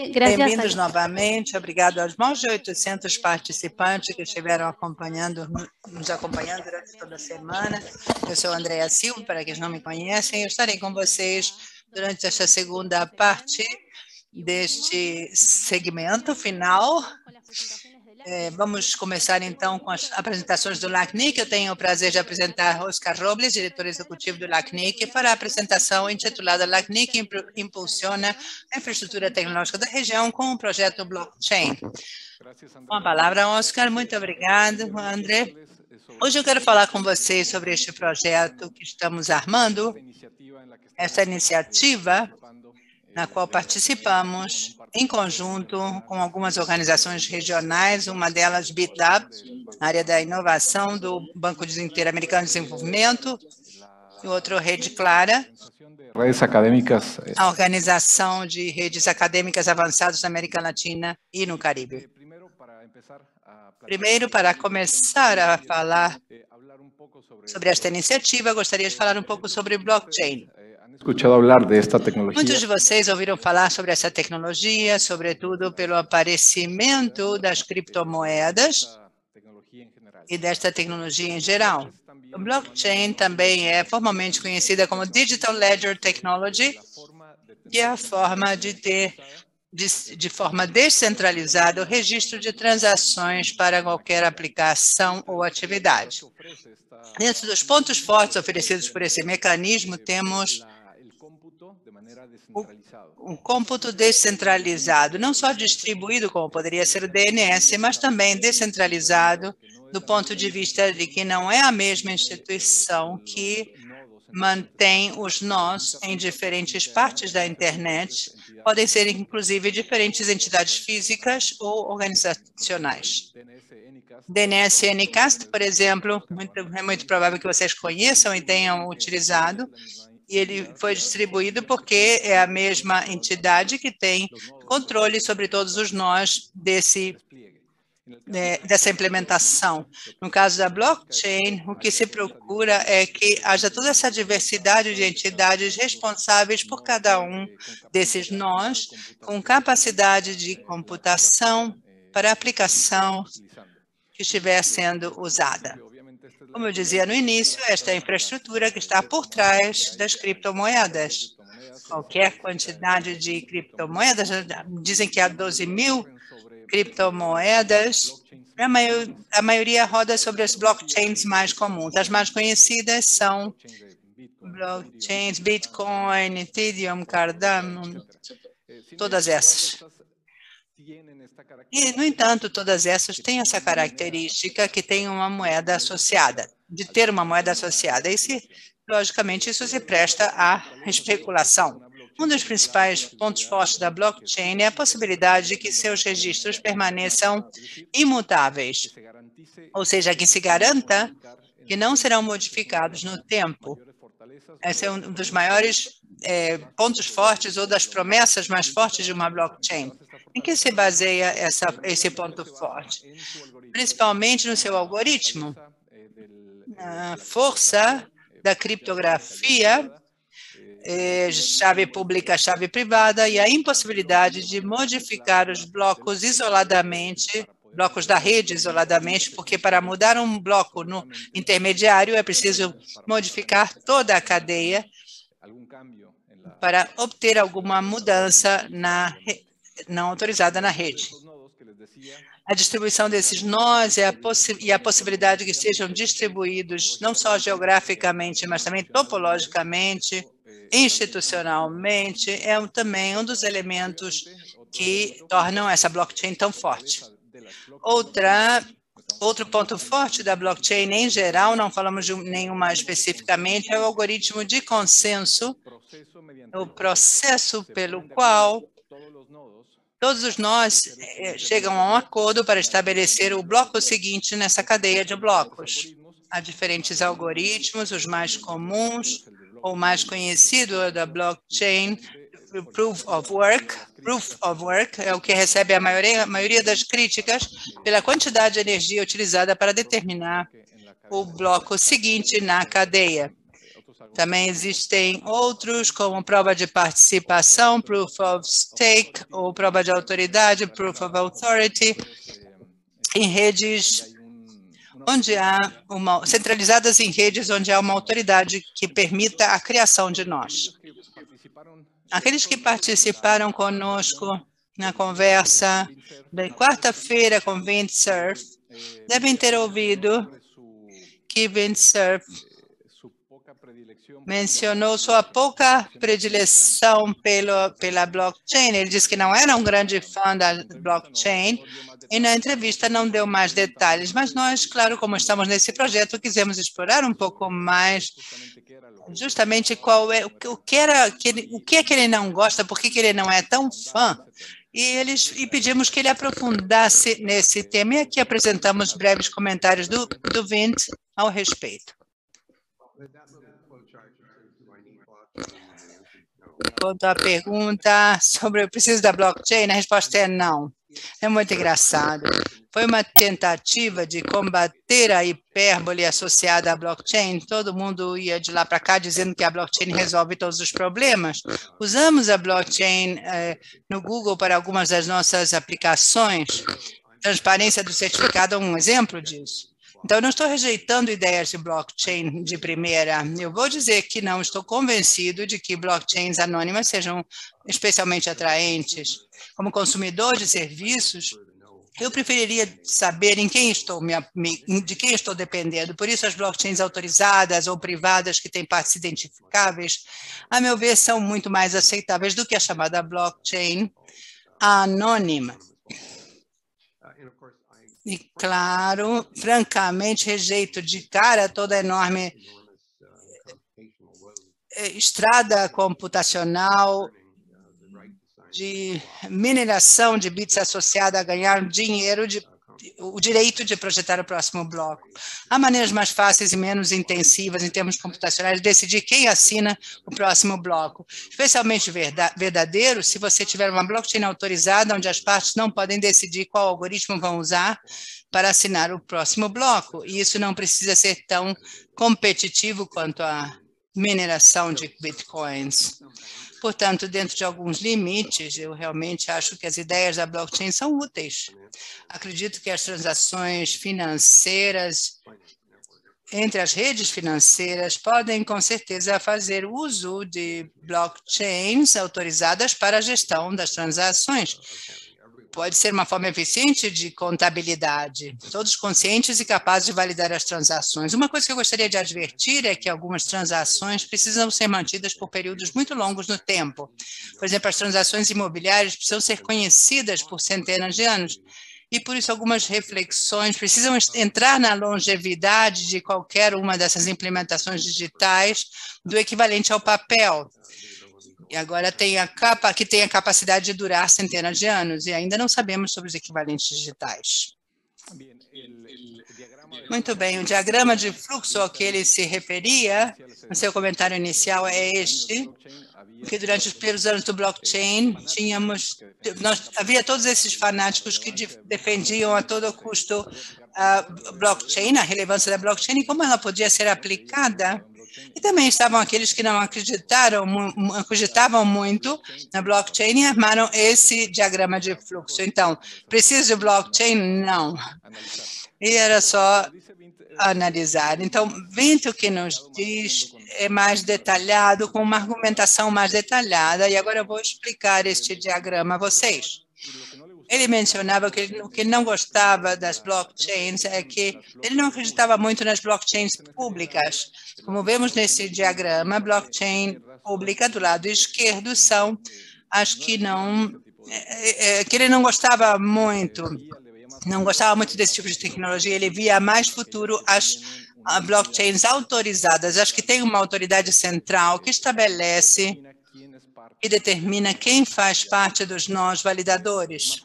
Bem-vindos novamente. Obrigado aos mais de 800 participantes que estiveram nos acompanhando durante toda a semana. Eu sou Andréa Silva, para quem não me conhecem. Eu estarei com vocês durante esta segunda parte deste segmento final. Vamos começar, então, com as apresentações do LACNIC. Eu tenho o prazer de apresentar Oscar Robles, diretor executivo do LACNIC, para a apresentação intitulada LACNIC impulsiona a infraestrutura tecnológica da região com o projeto Blockchain. Com a palavra, Oscar. Muito obrigado, André. Hoje eu quero falar com vocês sobre este projeto que estamos armando, esta iniciativa na qual participamos em conjunto com algumas organizações regionais, uma delas BitLab, área da inovação do Banco Interamericano de Desenvolvimento, e outro Rede Clara, redes acadêmicas, a organização de redes acadêmicas avançadas na América Latina e no Caribe. Primeiro, para começar a falar sobre esta iniciativa, gostaria de falar um pouco sobre blockchain. Muitos de vocês ouviram falar sobre essa tecnologia, sobretudo pelo aparecimento das criptomoedas e desta tecnologia em geral. O blockchain também é formalmente conhecida como Digital Ledger Technology, que é a forma de ter, de forma descentralizada, o registro de transações para qualquer aplicação ou atividade. Dentro dos pontos fortes oferecidos por esse mecanismo, temos um cômputo descentralizado, não só distribuído, como poderia ser o DNS, mas também descentralizado do ponto de vista de que não é a mesma instituição que mantém os nós em diferentes partes da internet, podem ser inclusive diferentes entidades físicas ou organizacionais. DNS Anycast, por exemplo, é muito provável que vocês conheçam e tenham utilizado, e ele foi distribuído porque é a mesma entidade que tem controle sobre todos os nós dessa implementação. No caso da blockchain, o que se procura é que haja toda essa diversidade de entidades responsáveis por cada um desses nós, com capacidade de computação para a aplicação que estiver sendo usada. Como eu dizia no início, esta é a infraestrutura que está por trás das criptomoedas. Qualquer quantidade de criptomoedas, dizem que há 12 mil criptomoedas, a maioria roda sobre as blockchains mais comuns. As mais conhecidas são blockchains, Bitcoin, Ethereum, Cardano, todas essas. E, no entanto, todas essas têm essa característica que tem uma moeda associada, de ter uma moeda associada. E, logicamente, isso se presta à especulação. Um dos principais pontos fortes da blockchain é a possibilidade de que seus registros permaneçam imutáveis, ou seja, que se garanta que não serão modificados no tempo. Esse é um dos maiores pontos fortes ou das promessas mais fortes de uma blockchain. Em que se baseia esse ponto forte? Principalmente no seu algoritmo, na força da criptografia, chave pública, chave privada, e a impossibilidade de modificar os blocos isoladamente, blocos da rede isoladamente, porque para mudar um bloco no intermediário é preciso modificar toda a cadeia para obter alguma mudança não autorizada na rede. A distribuição desses nós e a possibilidade de que sejam distribuídos não só geograficamente, mas também topologicamente, institucionalmente, é também um dos elementos que tornam essa blockchain tão forte. Outro ponto forte da blockchain em geral, não falamos de nenhuma especificamente, é o algoritmo de consenso, o processo pelo qual todos os nós chegam a um acordo para estabelecer o bloco seguinte nessa cadeia de blocos. Há diferentes algoritmos, os mais comuns, ou mais conhecido da blockchain, Proof of Work. Proof of Work é o que recebe a maioria das críticas pela quantidade de energia utilizada para determinar o bloco seguinte na cadeia. Também existem outros, como prova de participação, Proof of Stake, ou prova de autoridade, Proof of Authority, em redes onde há centralizadas em redes onde há uma autoridade que permita a criação de nós. Aqueles que participaram conosco na conversa da quarta-feira com Windsurf devem ter ouvido que Windsurf mencionou sua pouca predileção pela blockchain. Ele disse que não era um grande fã da blockchain e na entrevista não deu mais detalhes. Mas nós, claro, como estamos nesse projeto, quisemos explorar um pouco mais justamente o que é que ele não gosta, por que ele não é tão fã. E pedimos que ele aprofundasse nesse tema. E aqui apresentamos breves comentários do Vint ao respeito. Quanto à pergunta sobre eu preciso da blockchain, a resposta é não. É muito engraçado. Foi uma tentativa de combater a hipérbole associada à blockchain. Todo mundo ia de lá para cá dizendo que a blockchain resolve todos os problemas. Usamos a blockchain no Google para algumas das nossas aplicações. Transparência do certificado é um exemplo disso. Então, eu não estou rejeitando ideias de blockchain de primeira. Eu vou dizer que não estou convencido de que blockchains anônimas sejam especialmente atraentes. Como consumidor de serviços, eu preferiria saber de quem estou dependendo. Por isso, as blockchains autorizadas ou privadas que têm partes identificáveis, a meu ver, são muito mais aceitáveis do que a chamada blockchain anônima. E, claro, francamente, rejeito de cara toda a enorme estrada computacional de mineração de bits associada a ganhar dinheiro, o direito de projetar o próximo bloco. Há maneiras mais fáceis e menos intensivas em termos computacionais de decidir quem assina o próximo bloco. Especialmente verdadeiro se você tiver uma blockchain autorizada onde as partes não podem decidir qual algoritmo vão usar para assinar o próximo bloco. E isso não precisa ser tão competitivo quanto a mineração de bitcoins. Portanto, dentro de alguns limites, eu realmente acho que as ideias da blockchain são úteis. Acredito que as transações financeiras entre as redes financeiras podem, com certeza, fazer uso de blockchains autorizadas para a gestão das transações. Pode ser uma forma eficiente de contabilidade, todos conscientes e capazes de validar as transações. Uma coisa que eu gostaria de advertir é que algumas transações precisam ser mantidas por períodos muito longos no tempo. Por exemplo, as transações imobiliárias precisam ser conhecidas por centenas de anos. E, por isso, algumas reflexões precisam entrar na longevidade de qualquer uma dessas implementações digitais do equivalente ao papel. E agora tem a capacidade de durar centenas de anos, e ainda não sabemos sobre os equivalentes digitais. Muito bem, o diagrama de fluxo ao que ele se referia, no seu comentário inicial, é este, que durante os primeiros anos do blockchain, havia todos esses fanáticos que defendiam a todo custo a blockchain, a relevância da blockchain e como ela podia ser aplicada. E também estavam aqueles que não acreditavam muito na blockchain e armaram esse diagrama de fluxo. Então, precisa de blockchain? Não. E era só analisar. Então, Vint, o que nos diz é mais detalhado, com uma argumentação mais detalhada, e agora eu vou explicar este diagrama a vocês. Ele mencionava que o que não gostava das blockchains é que ele não acreditava muito nas blockchains públicas. Como vemos nesse diagrama, a blockchain pública do lado esquerdo são as que que ele não gostava muito. Não gostava muito desse tipo de tecnologia. Ele via mais futuro as blockchains autorizadas, as que têm uma autoridade central que estabelece e determina quem faz parte dos nós validadores.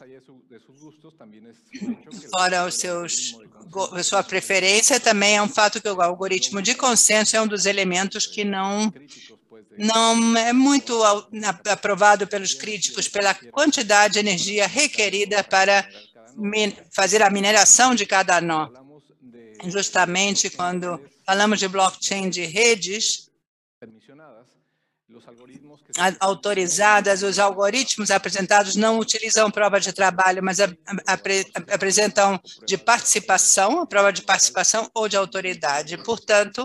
Fora sua preferência, também é um fato que o algoritmo de consenso é um dos elementos que não é muito aprovado pelos críticos pela quantidade de energia requerida para fazer a mineração de cada nó. Justamente quando falamos de blockchain de redes, autorizadas, os algoritmos apresentados não utilizam prova de trabalho, mas apresentam de participação, a prova de participação ou de autoridade. Portanto,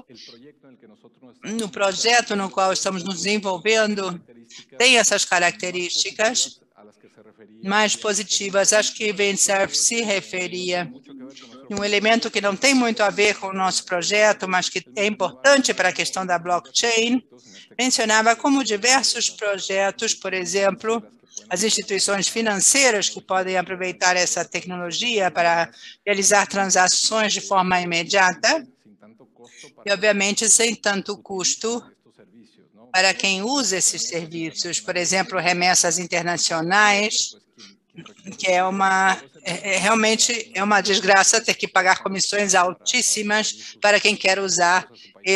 no projeto no qual estamos nos desenvolvendo, tem essas características mais positivas. Acho que Vencerf se referia um elemento que não tem muito a ver com o nosso projeto, mas que é importante para a questão da blockchain. Mencionava como diversos projetos, por exemplo, as instituições financeiras que podem aproveitar essa tecnologia para realizar transações de forma imediata e, obviamente, sem tanto custo para quem usa esses serviços. Por exemplo, remessas internacionais, que realmente é uma desgraça ter que pagar comissões altíssimas para quem quer usar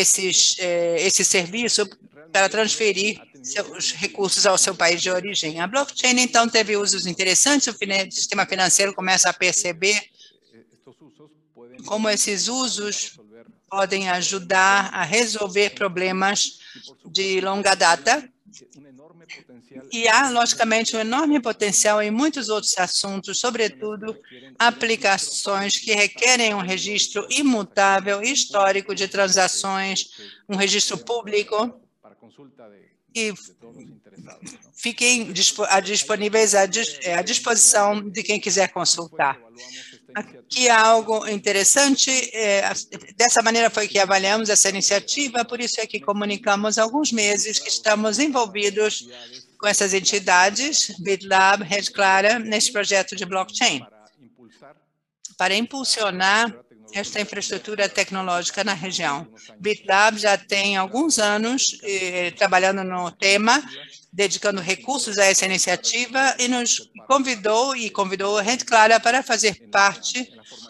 esse serviço para transferir seus recursos ao seu país de origem. A blockchain, então, teve usos interessantes, o sistema financeiro começa a perceber como esses usos podem ajudar a resolver problemas de longa data. E há, logicamente, um enorme potencial em muitos outros assuntos, sobretudo aplicações que requerem um registro imutável, histórico de transações, um registro público, e fiquem disponíveis à disposição de quem quiser consultar. Aqui há algo interessante, dessa maneira foi que avaliamos essa iniciativa, por isso é que comunicamos há alguns meses que estamos envolvidos com essas entidades, BitLab, Rede Clara, nesse projeto de blockchain, para impulsionar esta infraestrutura tecnológica na região. BitLab já tem alguns anos trabalhando no tema, dedicando recursos a essa iniciativa e nos convidou a Rede Clara para fazer parte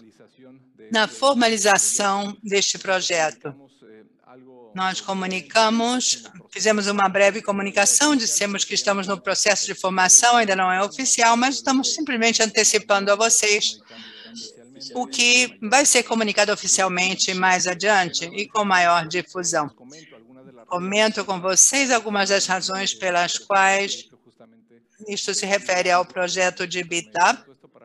na formalização deste projeto. Nós comunicamos, fizemos uma breve comunicação, dissemos que estamos no processo de formação, ainda não é oficial, mas estamos simplesmente antecipando a vocês o que vai ser comunicado oficialmente mais adiante e com maior difusão. Comento com vocês algumas das razões pelas quais isto se refere ao projeto de BitLab.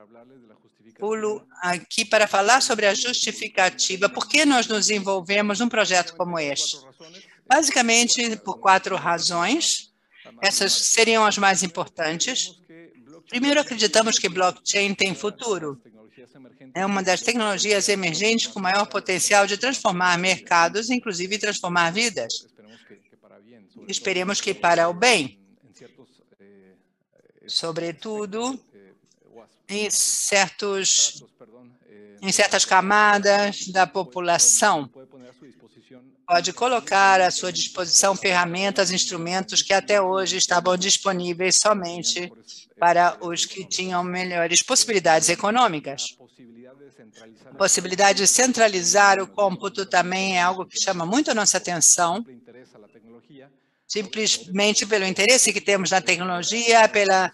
Pulo aqui para falar sobre a justificativa. Por que nós nos envolvemos num projeto como este? Basicamente, por 4 razões. Essas seriam as mais importantes. Primeiro, acreditamos que blockchain tem futuro. É uma das tecnologias emergentes com maior potencial de transformar mercados, inclusive transformar vidas. Esperemos que para o bem, sobretudo em certas camadas da população. Pode colocar à sua disposição ferramentas, instrumentos que até hoje estavam disponíveis somente para os que tinham melhores possibilidades econômicas. A possibilidade de centralizar o cômputo também é algo que chama muito a nossa atenção, simplesmente pelo interesse que temos na tecnologia,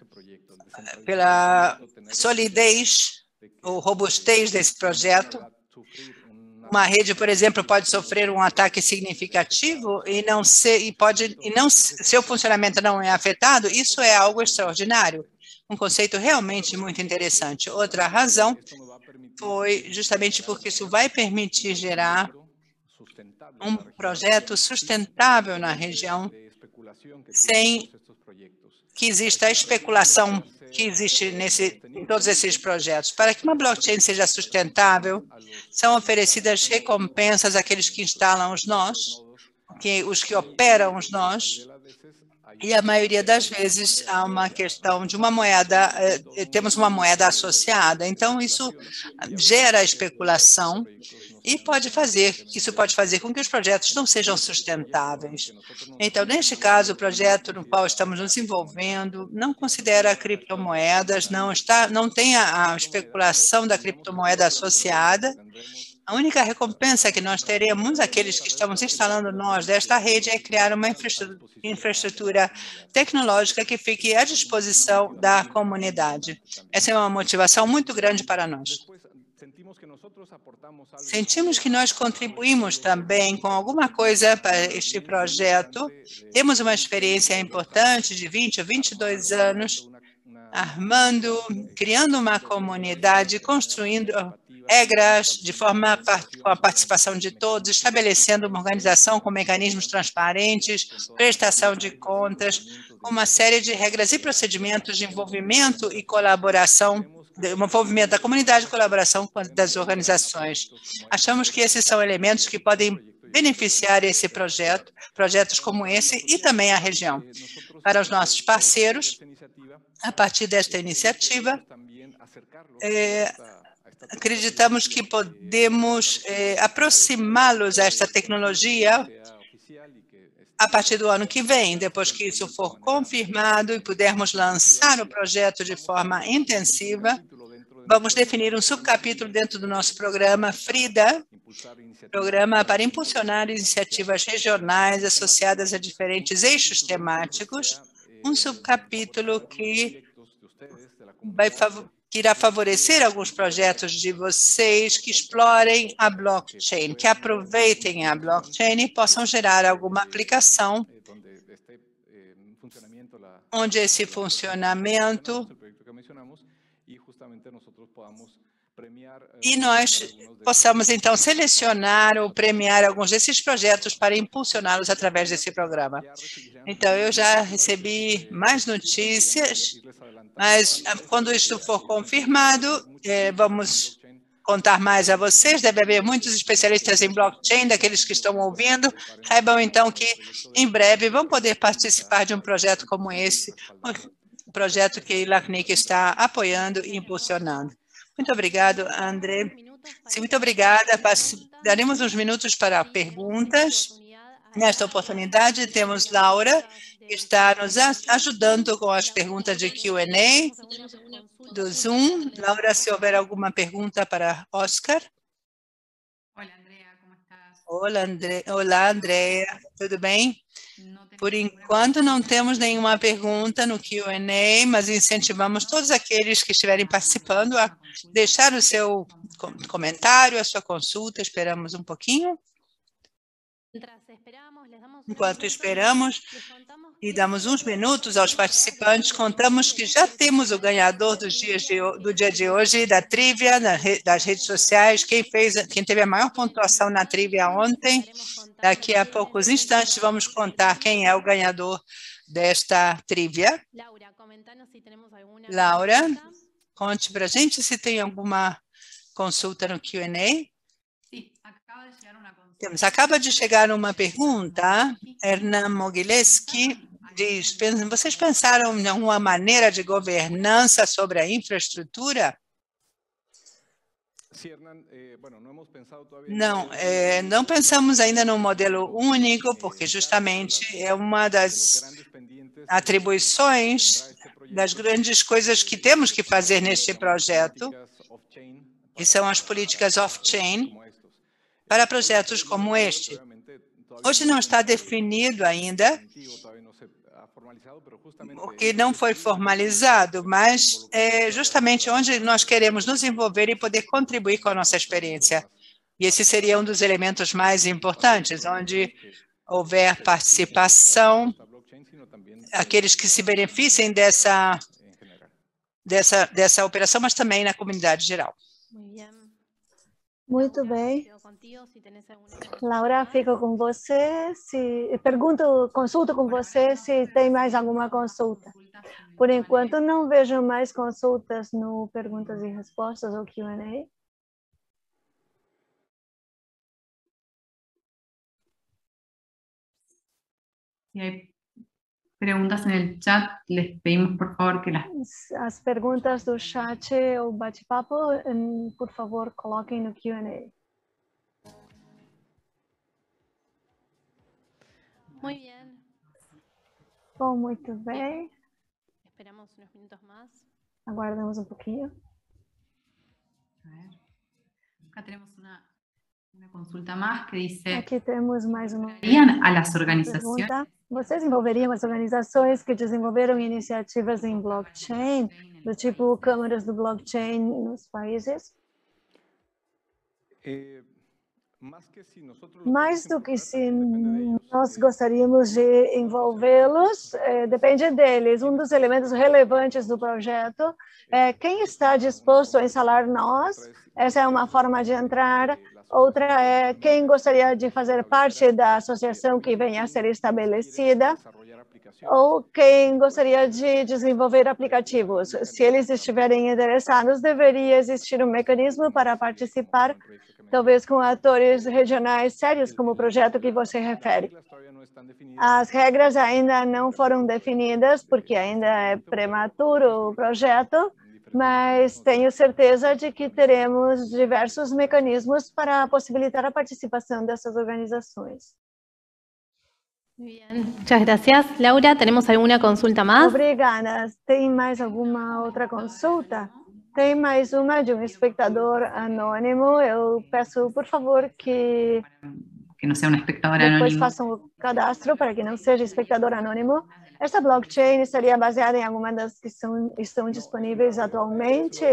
pela solidez ou robustez desse projeto. Uma rede, por exemplo, pode sofrer um ataque significativo e seu funcionamento não é afetado. Isso é algo extraordinário, um conceito realmente muito interessante. Outra razão foi justamente porque isso vai permitir gerar um projeto sustentável na região, sem que exista a especulação que existe em todos esses projetos. Para que uma blockchain seja sustentável, são oferecidas recompensas àqueles que instalam os nós, os que operam os nós, e a maioria das vezes há uma questão de uma moeda, temos uma moeda associada. Então, isso gera especulação e isso pode fazer com que os projetos não sejam sustentáveis. Então, neste caso, o projeto no qual estamos nos envolvendo não considera criptomoedas, não tem a especulação da criptomoeda associada. A única recompensa que nós teremos, aqueles que estamos instalando nós desta rede, é criar uma infraestrutura tecnológica que fique à disposição da comunidade. Essa é uma motivação muito grande para nós. sentimos que nós contribuímos também com alguma coisa para este projeto. Temos uma experiência importante de 20 ou 22 anos, criando uma comunidade, construindo regras de forma com a participação de todos, estabelecendo uma organização com mecanismos transparentes, prestação de contas, uma série de regras e procedimentos de envolvimento e colaboração, envolvimento da comunidade e colaboração das organizações. Achamos que esses são elementos que podem beneficiar esse projeto, projetos como esse e também a região. Para os nossos parceiros, a partir desta iniciativa, acreditamos que podemos aproximá-los a esta tecnologia a partir do ano que vem, depois que isso for confirmado e pudermos lançar o projeto de forma intensiva. Vamos definir um subcapítulo dentro do nosso programa FRIDA, programa para impulsionar iniciativas regionais associadas a diferentes eixos temáticos, um subcapítulo que irá favorecer alguns projetos de vocês que explorem a blockchain, que aproveitem a blockchain e possam gerar alguma aplicação onde esse funcionamento e nós possamos, então, selecionar ou premiar alguns desses projetos para impulsioná-los através desse programa. Então, eu já recebi mais notícias, mas quando isto for confirmado, vamos contar mais a vocês. Deve haver muitos especialistas em blockchain, daqueles que estão ouvindo. Saibam, então, que em breve vão poder participar de um projeto como esse, um projeto que a LACNIC está apoiando e impulsionando. Muito obrigado, André. Sim, muito obrigada. Daremos uns minutos para perguntas. Nesta oportunidade, temos Laura, que está nos ajudando com as perguntas de Q&A do Zoom. Laura, se houver alguma pergunta para Oscar. Olá, Andrea. Tudo bem? Por enquanto, não temos nenhuma pergunta no Q&A, mas incentivamos todos aqueles que estiverem participando a deixar o seu comentário, a sua consulta. Esperamos um pouquinho. Enquanto esperamos e damos uns minutos aos participantes, contamos que já temos o ganhador do dia de hoje, da trivia, das redes sociais, quem teve a maior pontuação na trivia ontem. Daqui a poucos instantes vamos contar quem é o ganhador desta trivia. Laura, conte para a gente se tem alguma consulta no Q&A. Acaba de chegar uma pergunta. Hernan Mogileski diz: vocês pensaram em uma maneira de governança sobre a infraestrutura? Não, não pensamos ainda no modelo único, porque justamente é uma das atribuições das grandes coisas que temos que fazer neste projeto, que são as políticas off-chain, para projetos como este. Hoje não está definido ainda, porque não foi formalizado, mas é justamente onde nós queremos nos envolver e poder contribuir com a nossa experiência. E esse seria um dos elementos mais importantes, onde houver participação, aqueles que se beneficiem dessa operação, mas também na comunidade geral. Muito bem. Laura, fico com você. Consulto com você se tem mais alguma consulta. Por enquanto, não vejo mais consultas no perguntas e respostas ou Q&A. Si hay preguntas en el chat, les pedimos por favor que As perguntas do chat ou bate-papo, por favor, coloquem no Q&A. Muy bien. Bom, muito bem. Esperamos unos minutos más. Aguardamos um pouquinho. A ver. Acá tenemos una consulta más que dice: Aqui temos mais uma a las organizaciones. pergunta. Vocês envolveriam as organizações que desenvolveram iniciativas em blockchain, do tipo câmaras do blockchain nos países? Mais do que se nós gostaríamos de envolvê-los, depende deles. Um dos elementos relevantes do projeto é quem está disposto a instalar nós. Essa é uma forma de entrar. Outra é quem gostaria de fazer parte da associação que venha a ser estabelecida, ou quem gostaria de desenvolver aplicativos. Se eles estiverem interessados, deveria existir um mecanismo para participar, talvez com atores regionais sérios, como o projeto que você refere. As regras ainda não foram definidas, porque ainda é prematuro o projeto, mas tenho certeza de que teremos diversos mecanismos para possibilitar a participação dessas organizações. Muy bien, muchas gracias. Laura, ¿tenemos alguna consulta más? Obrigada. Tem mais alguma outra consulta? Tem mais uma de um espectador anônimo. Eu peço, por favor, que não seja um espectador depois anônimo. façam o cadastro para que não seja espectador anônimo. Esta blockchain estaria baseada em alguma das que estão disponíveis atualmente?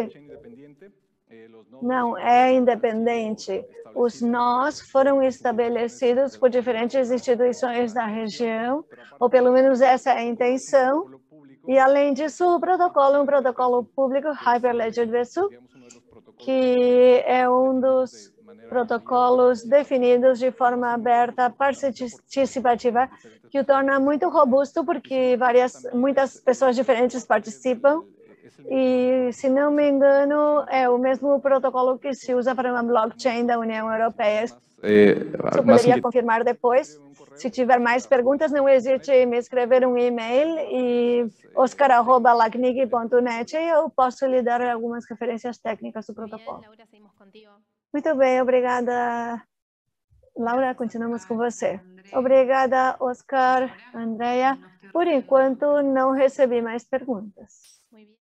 Não, é independente. Os nós foram estabelecidos por diferentes instituições da região, ou pelo menos essa é a intenção. E, além disso, o protocolo é um protocolo público, Hyperledger V2, que é um dos protocolos definidos de forma aberta, participativa, que o torna muito robusto, porque muitas pessoas diferentes participam. E, se não me engano, é o mesmo protocolo que se usa para uma blockchain da União Europeia. Você poderia confirmar depois? Se tiver mais perguntas, não hesite em me escrever um e-mail e oscar@lacnig.net e eu posso lhe dar algumas referências técnicas do protocolo. Laura, seguimos contigo. Muito bem, obrigada. Laura, continuamos com você. Obrigada, Oscar, Andrea. Por enquanto, não recebi mais perguntas. Muy bien.